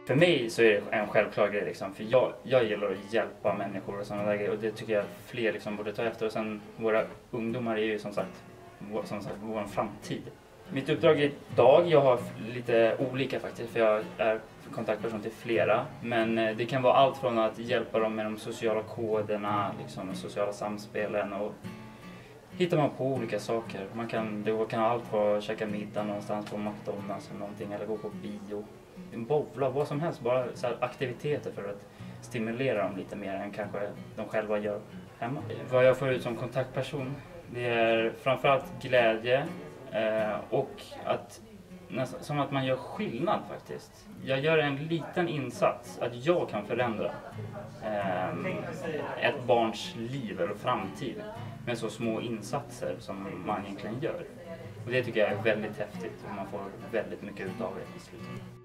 För mig så är det en självklar grej liksom, för jag gillar att hjälpa människor och sådana där grejer, och det tycker jag fler liksom borde ta efter. Och sen våra ungdomar är ju som sagt vår framtid. Mitt uppdrag idag, jag har lite olika faktiskt, för jag är kontaktperson till flera. Men det kan vara allt från att hjälpa dem med de sociala koderna, liksom, de sociala samspelen, och hittar man på olika saker. Det kan allt vara att käka middag någonstans på McDonalds eller någonting, eller gå på bio. Bowla, vad som helst, bara så här aktiviteter för att stimulera dem lite mer än kanske de själva gör hemma. Vad jag får ut som kontaktperson, det är framförallt glädje och som att man gör skillnad faktiskt. Jag gör en liten insats, att jag kan förändra ett barns liv eller framtid med så små insatser som man egentligen gör. Och det tycker jag är väldigt häftigt, och man får väldigt mycket utav det i slutet.